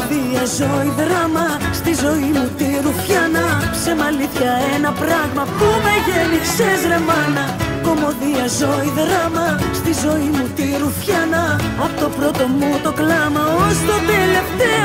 Κομμωδία, ζωή, δράμα, στη ζωή μου τη ρουφιάνα. Ψέμα, αλήθεια, ένα πράγμα που με γέννησες ρε μάνα. Κομμωδία, ζωή, δράμα, στη ζωή μου τη ρουφιάνα. Απ' το πρώτο μου το κλάμα ως το τελευταίο